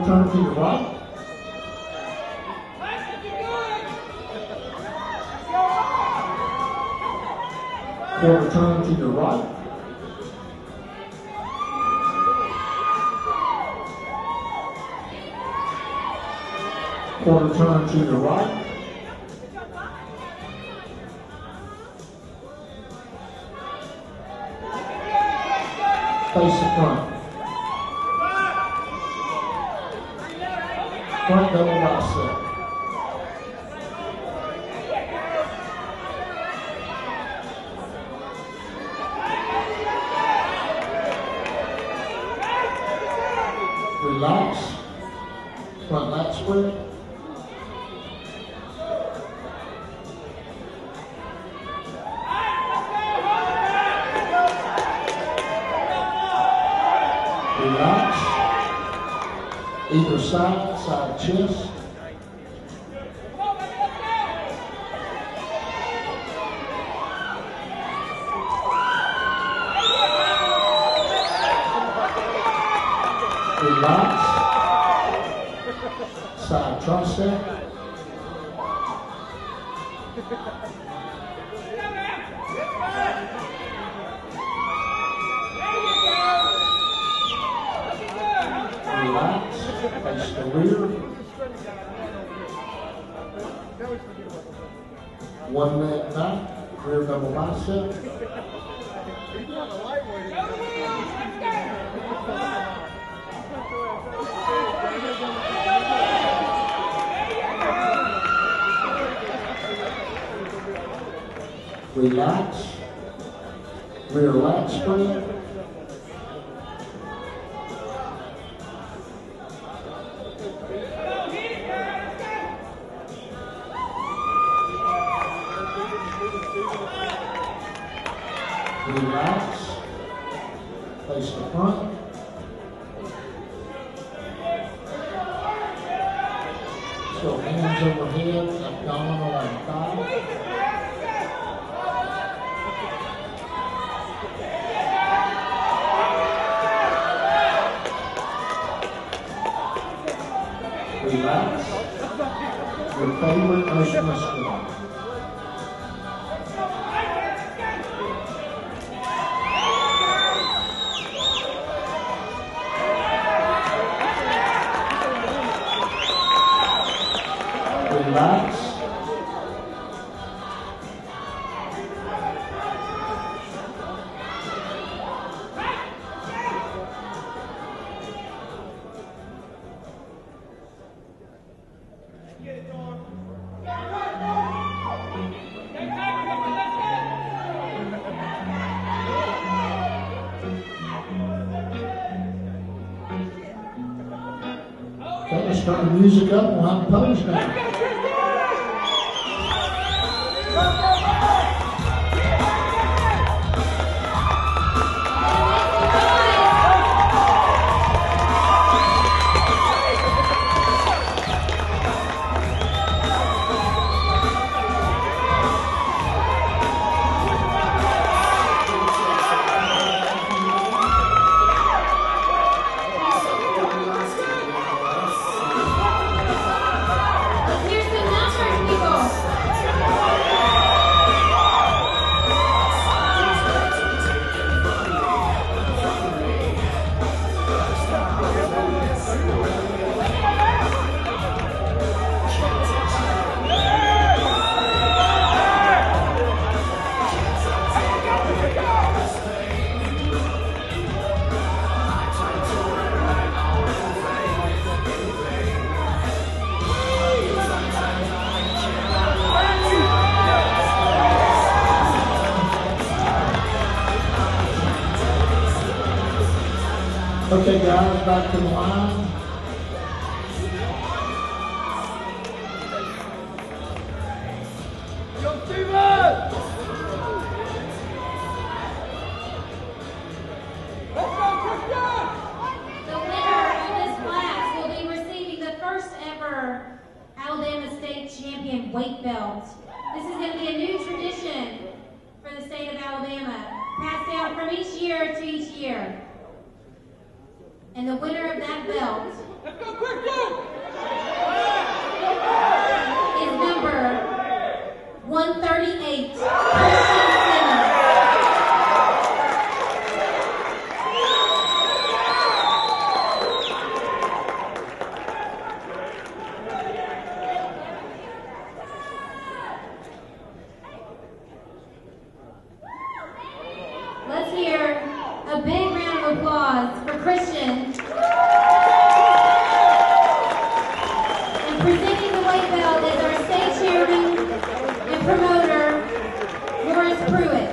Quarter turn to your right. Quarter turn to your right. Quarter turn to your right. Face the front. Front double bicep. Relax. Front lat spread. Relax. Either side, side chest. Relax. Side tricep. Relax. Face the rear. 1 leg back. Rear double bicep. Relax. Rear lat spread. Relax. Face the front. So hands overhead, abdominal and thigh. Relax. Your favorite motion is squat. Relax. Okay, let's turn the music up. We'll have a pose now. Okay guys, back to the line. Champion weight belt. This is going to be a new tradition for the state of Alabama, passed down from each year to each year. And the winner of that belt is number 138, Christian Simmons. Let's hear a big round of applause for Christian. And presenting the white belt is our state chairman and promoter, Morris Pruitt.